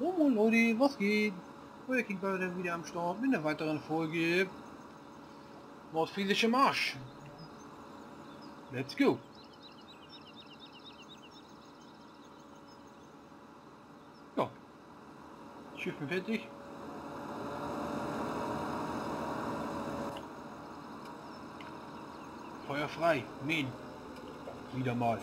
Oh Leute, was geht? Working Bird wieder am Start mit einer weiteren Folge Mordfilische Marsch. Let's go! Ja, Schiffen fertig. Feuer frei, mähen. Wieder mal.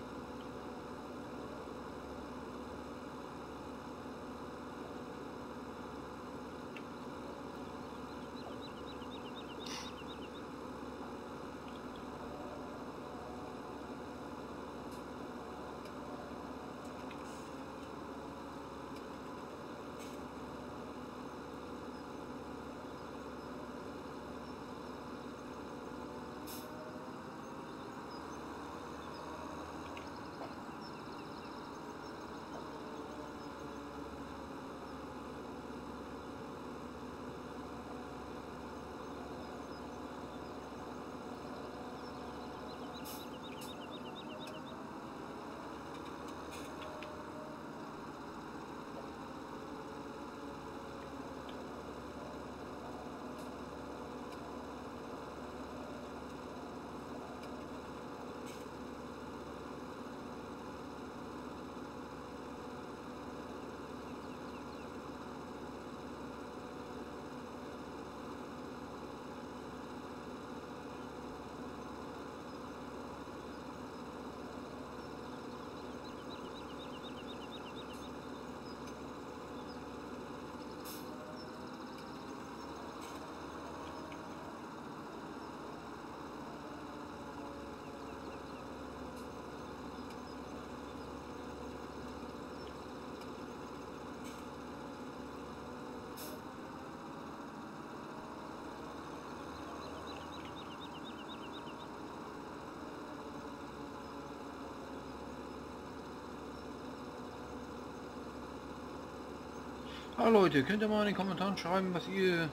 Hallo Leute, könnt ihr mal in den Kommentaren schreiben, was ihr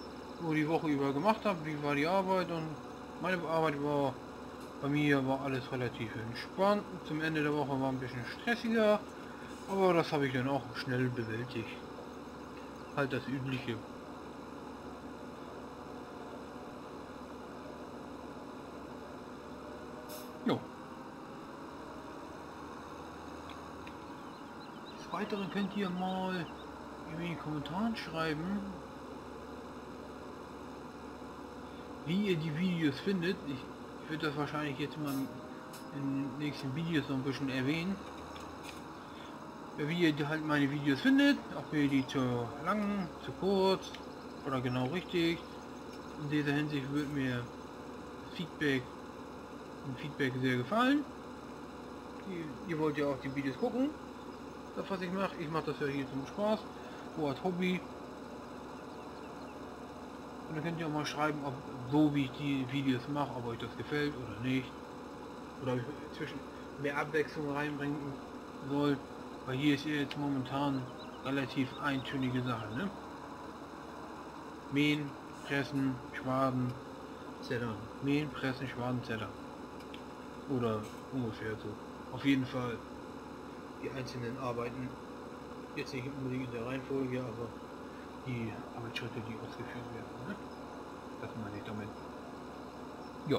so die Woche über gemacht habt, wie war die Arbeit, und meine Arbeit war, bei mir war alles relativ entspannt. Zum Ende der Woche war ein bisschen stressiger, aber das habe ich dann auch schnell bewältigt. Halt das Übliche. Jo. Des Weiteren könnt ihr mal in den Kommentaren schreiben, wie ihr die Videos findet. Ich würde das wahrscheinlich jetzt mal in den nächsten Videos noch ein bisschen erwähnen. Wie ihr halt meine Videos findet, ob ihr die zu lang, zu kurz oder genau richtig. In dieser Hinsicht würde mir Feedback sehr gefallen. Ihr wollt ja auch die Videos gucken, das was ich mache. Ich mache das ja hier zum Spaß, so als Hobby. Und dann könnt ihr auch mal schreiben, ob so wie ich die Videos mache, ob euch das gefällt oder nicht. Oder ob ich zwischen mehr Abwechslung reinbringen soll. Weil hier ist jetzt momentan relativ eintönige Sache, ne? Mähen, pressen, schwaden, zettern. Mähen, pressen, schwaden, zettern. Oder ungefähr so. Auf jeden Fall die einzelnen Arbeiten, jetzt nicht unbedingt in der Reihenfolge, aber die Arbeitsschritte, die ausgeführt werden. Ne? Das meine ich damit. Ja.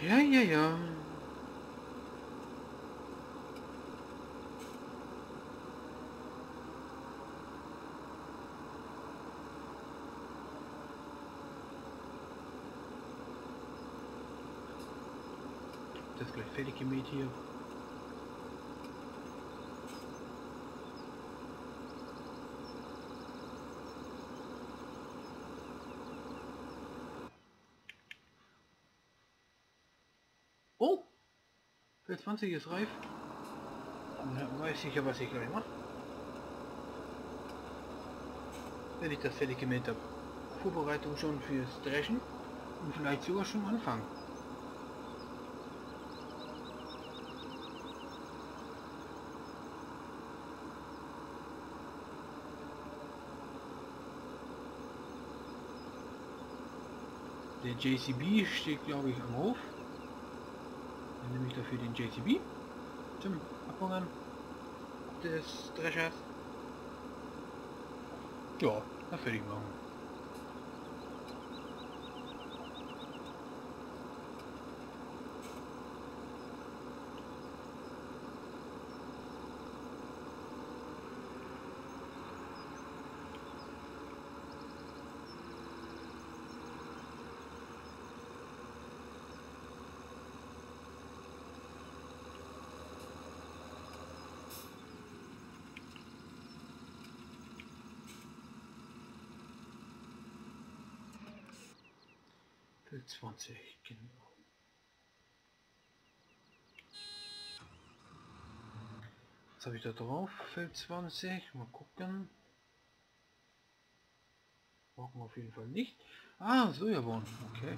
Ja, ja, ja. Das ist gleich fertig gemäht hier. Oh! Feld 20 ist reif. Dann weiß ich ja, was ich gleich mache. Wenn ich das fertig gemäht habe. Vorbereitung schon fürs Dreschen und vielleicht sogar schon anfangen. Der JCB steht, glaube ich, am Hof. Dann nehme ich dafür den JCB zum Abhängen des Dreschers. Ja, dann fertig machen. Feld 20, genau. Was habe ich da drauf? Feld 20, mal gucken. Brauchen wir auf jeden Fall nicht. Ah, Sojabohnen, okay.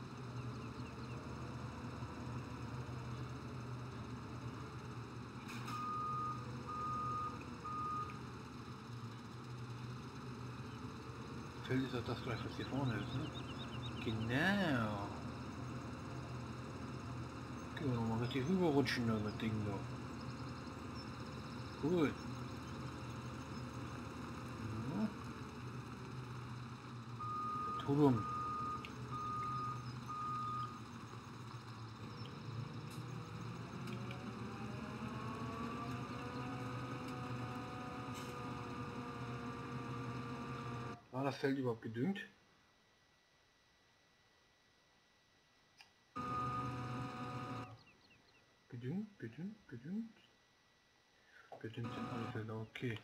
Feld ist auch das gleich, was hier vorne ist, ne? Genau. Können wir nochmal richtig rüberrutschen, das Ding da. Cool. Ja. Tudum. War das Feld überhaupt gedüngt? Gedüngt, gedüngt, gedüngt. Gedüngt sind alle Felder, okay.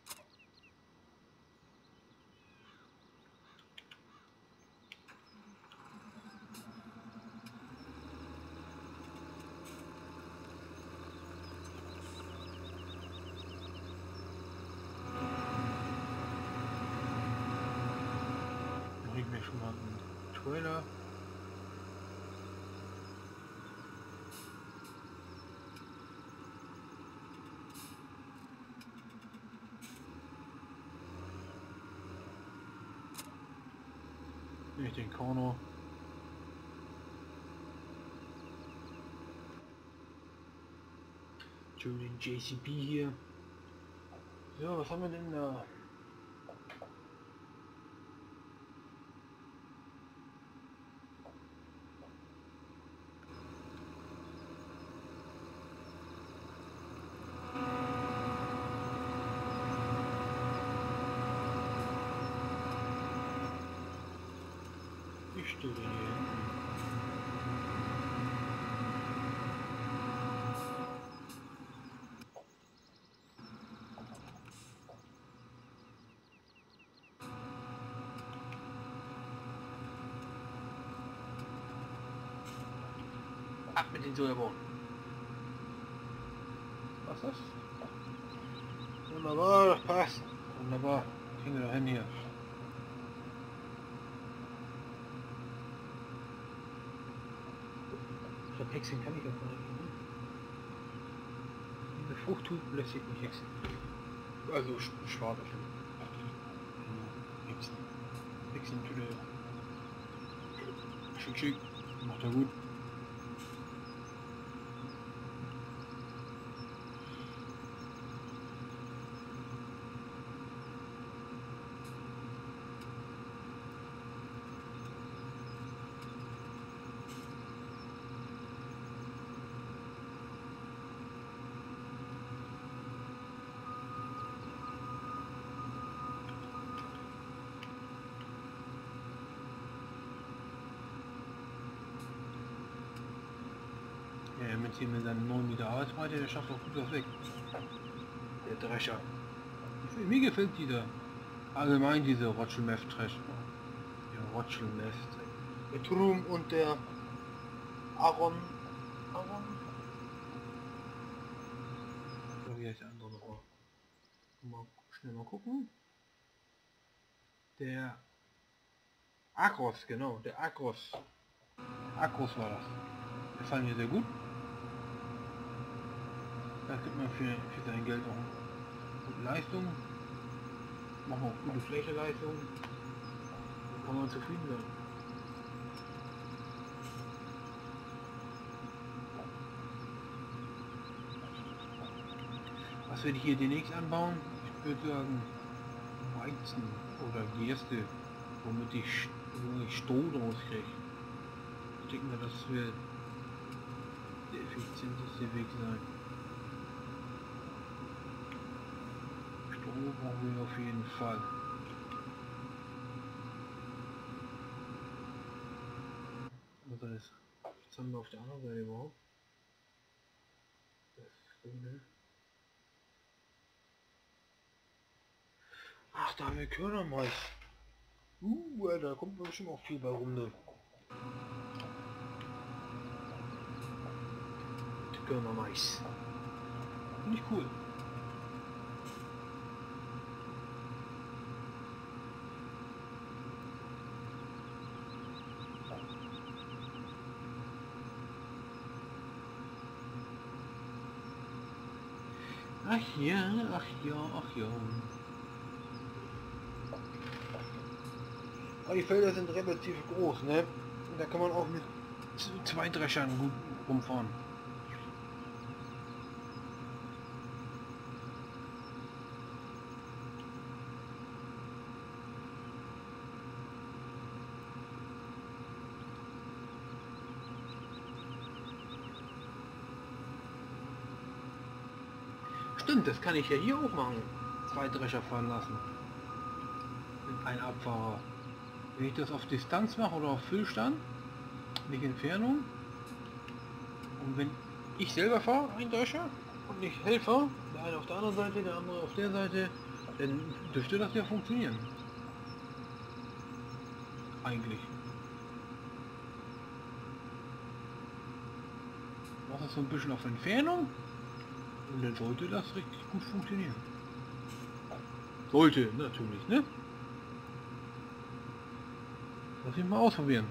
Mache ich mir schon mal einen Trailer. Nehme ich den Korno. Schön den JCB hier. So, was haben wir denn da? Ich stehe hier hinten. Ab mit den Sojabohnen. Was ist das? Wunderbar, das passt. Wunderbar. Kriegen wir doch hin hier. Ich glaube, Hexen kann ich auch nicht. Diese Fruchttube lässt sich nicht hexen. Also schade. Hexen. Hexentüte. Schick, schick. Macht er gut. damit hier mit seinen 9 Meter Arbeitsbreite, der schafft auch gut was weg. Der Drescher. Mir gefällt dieser. Allgemein diese Rotschel-Meth-Trash. Ja, Rotschel-Meth. Der Trum und der Aaron. So, wie heißt der andere noch? Mal schnell mal gucken. Der Akros, genau, der Akros. Akros war das. Der fand mir sehr gut. Da kriegt man für sein Geld auch gute Leistung. Machen wir auch gute Flächeleistung. Dann kann man zufrieden sein. Was werde ich hier demnächst anbauen? Ich würde sagen Weizen oder Gerste, womit ich Stroh draus kriege. Ich denke mal, das wird der effizienteste Weg sein. Stroh brauchen wir auf jeden Fall. Was heißt, jetzt haben wir auf der anderen Seite überhaupt das Grüne. Ach, da haben wir Körnermais. Da kommt bestimmt auch viel bei rum. Ne? Körnermais. Finde ich cool. Ach ja, ach ja, ach ja. Aber die Felder sind relativ groß, ne? Und da kann man auch mit 2 Dreschern gut rumfahren. Stimmt, das kann ich ja hier auch machen. 2 Drescher fahren lassen. Mit einem Abfahrer. Wenn ich das auf Distanz mache oder auf Füllstand, nicht Entfernung. Und wenn ich selber fahre, ein Drescher, und nicht Helfer, der eine auf der anderen Seite, der andere auf der Seite, dann dürfte das ja funktionieren. Eigentlich. Mach das so ein bisschen auf Entfernung und dann sollte das richtig gut funktionieren. Sollte natürlich, ne? Lass ich mal ausprobieren.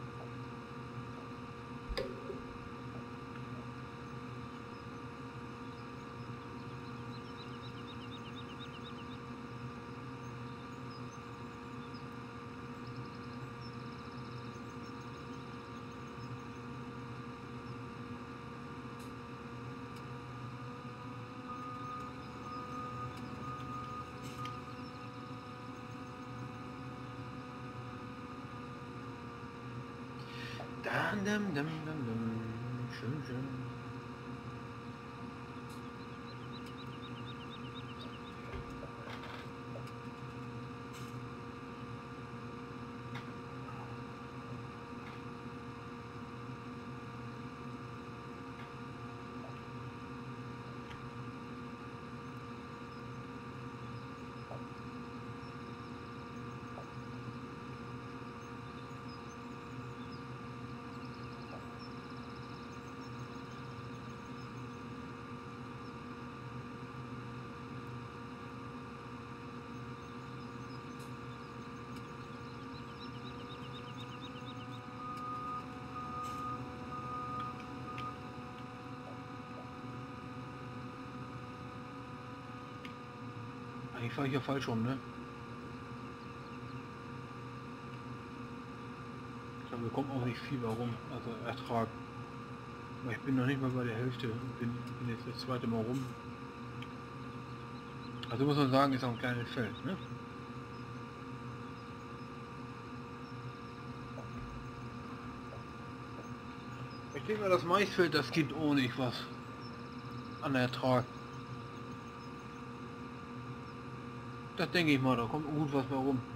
Schön, schön. Eigentlich fahre ich ja falsch rum, ne? Ich glaube, wir kommen auch nicht viel warum, also Ertrag. Aber ich bin noch nicht mal bei der Hälfte, bin jetzt das zweite Mal rum. Also muss man sagen, ist auch ein kleines Feld, ne? Ich denke mal, das Maisfeld, das gibt ordentlich was an Ertrag. Das denke ich mal, da kommt gut was bei rum.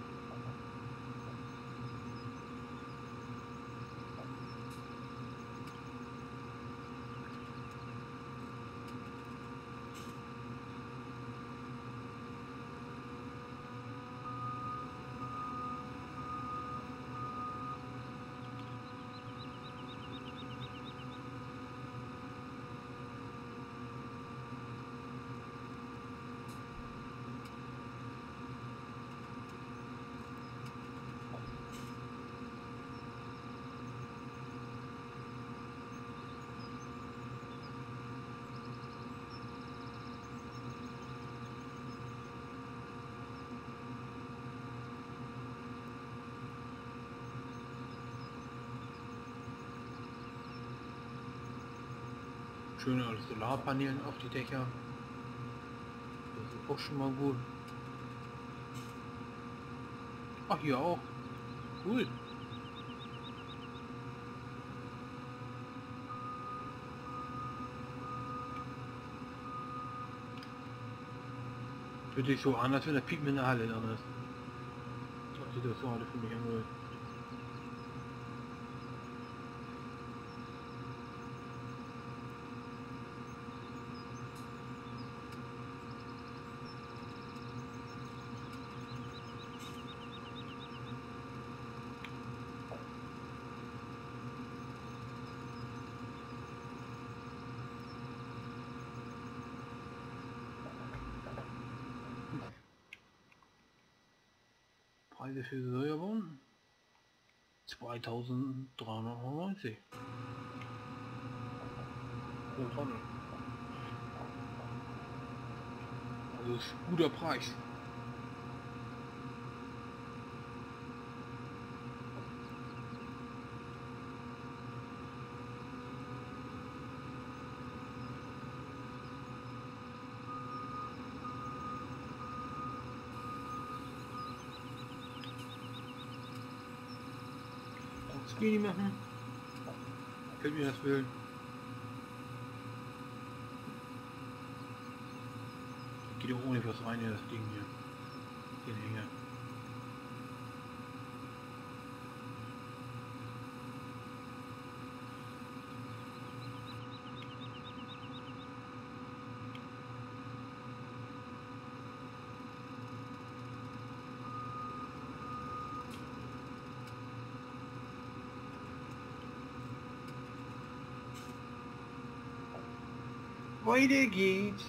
Schöne Solarpanelen auf die Dächer. Das ist auch schon mal gut. Ach, hier auch. Cool. Fühlt sich so an, als wenn der Piepen in der Halle dran ist. Das sieht das so heute für mich an. Preise für Sojabohnen 2390 pro Tonne. Also ist ein guter Preis. Skinny machen. Fällt mir das Bild. Geht auch ohne was rein in das Ding hier. Den Hänger. Weiter geht's.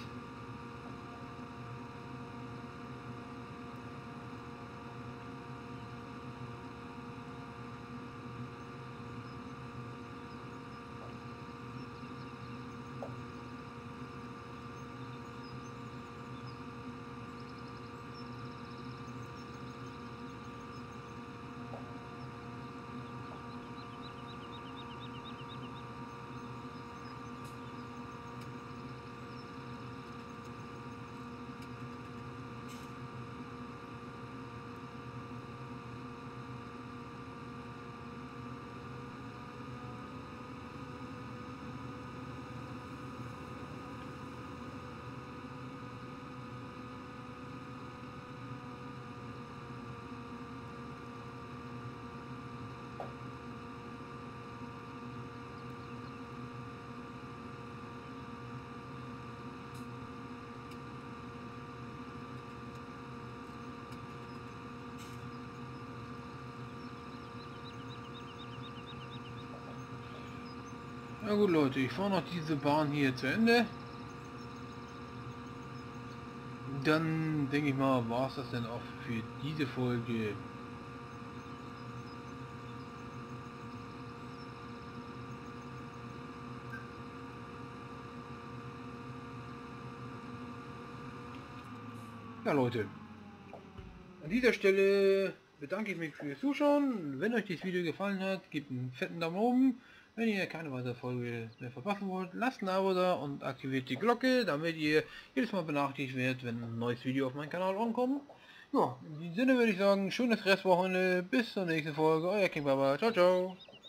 Na gut Leute, ich fahre noch diese Bahn hier zu Ende. Dann denke ich mal, war es das dann auch für diese Folge. Ja Leute, an dieser Stelle bedanke ich mich fürs Zuschauen. Wenn euch das Video gefallen hat, gebt einen fetten Daumen oben. Wenn ihr keine weitere Folge mehr verpassen wollt, lasst ein Abo da und aktiviert die Glocke, damit ihr jedes Mal benachrichtigt werdet, wenn ein neues Video auf meinem Kanal ankommt. Ja, in diesem Sinne würde ich sagen, schönes Restwochenende, bis zur nächsten Folge, euer King Baba, ciao ciao.